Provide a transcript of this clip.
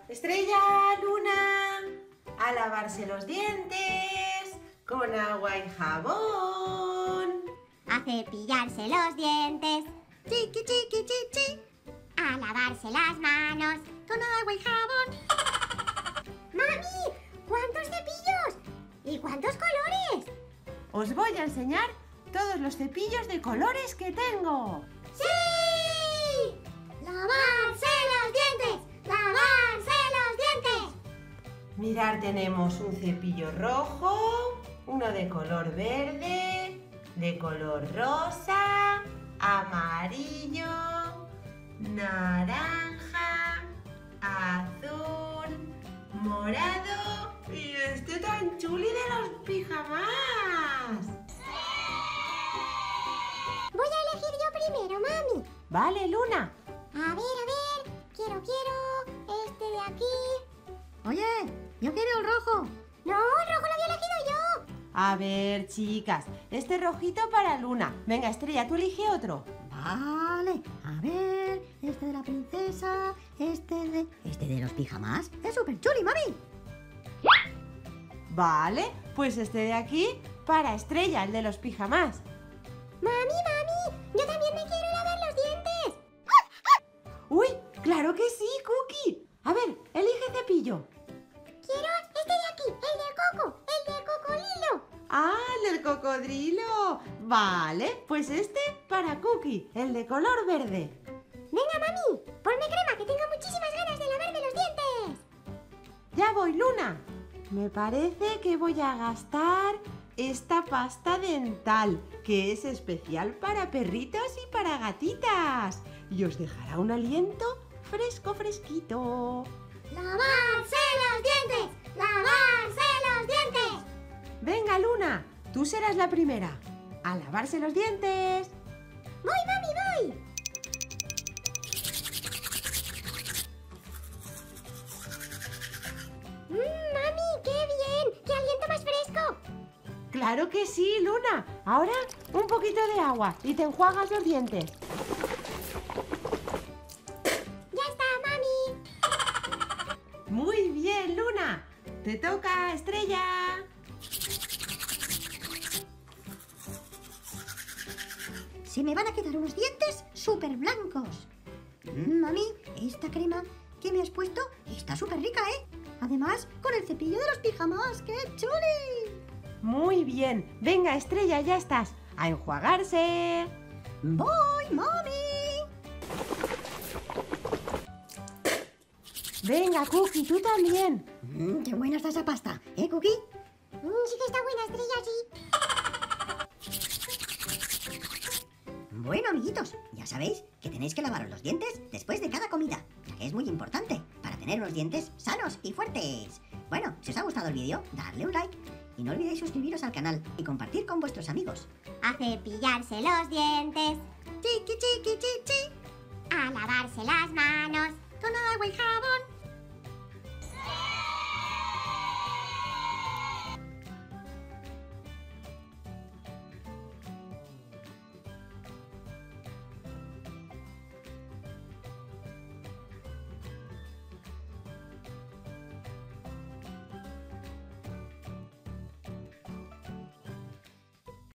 Estrella, Luna, a lavarse los dientes con agua y jabón. A cepillarse los dientes. Chiqui, chiqui, chichi. A lavarse las manos Con agua y jabón. ¡Mami! ¿Cuántos cepillos? ¿Y cuántos colores? Os voy a enseñar todos los cepillos de colores que tengo. ¡Sí! ¡Lavarse los dientes! ¡Lavarse los dientes! Mirad, tenemos un cepillo rojo, uno de color verde, de color rosa, amarillo, naranja, azul, morado y este tan chuli de los pijamas. Voy a elegir yo primero, mami. Vale, Luna. A ver. Quiero este de aquí. Oye, yo quiero el rojo. No, el rojo lo había elegido yo. A ver, chicas, este rojito para Luna. Venga, Estrella, tú elige otro. Vale, a ver, este de la princesa, este de los pijamas. Es súper chuli, mami. Vale, pues este de aquí para Estrella, el de los pijamas. Mami, yo también me quiero lavar los dientes. ¡Uy! ¡Claro que sí, Cookie! A ver, elige cepillo. Quiero este de aquí, el de cocodrilo. ¡Ah, el del cocodrilo! Vale, pues este para Cookie, el de color verde. Venga, mami, ponme crema, que tengo muchísimas ganas de lavarme los dientes. Ya voy, Luna. Me parece que voy a gastar esta pasta dental, que es especial para perritos y para gatitas. Y os dejará un aliento fresquito. ¡Lavarse los dientes! ¡Lavarse los dientes! Venga, Luna, tú serás la primera. ¡A lavarse los dientes! ¡Voy, mami, voy! ¡Mami, qué bien! ¡Qué aliento más fresco! ¡Claro que sí, Luna! Ahora un poquito de agua y te enjuagas los dientes. ¡Ya está, mami! Muy bien, Luna. Te toca, Estrella. Se me van a quedar unos dientes súper blancos. Mami, esta crema que me has puesto está súper rica, ¿eh? Además, con el cepillo de los pijamas. ¡Qué chuli! Muy bien. Venga, Estrella, ya estás. A enjuagarse. ¡Voy, mami! Venga, Cookie, tú también. ¡Qué buena está esa pasta! ¿Eh, Cookie? Sí que está buena, Estrella, sí. Bueno, amiguitos, ya sabéis que tenéis que lavaros los dientes después de cada comida, ya que es muy importante para tener unos dientes sanos y fuertes. Bueno, si os ha gustado el vídeo, darle un like y no olvidéis suscribiros al canal y compartir con vuestros amigos. A cepillarse los dientes.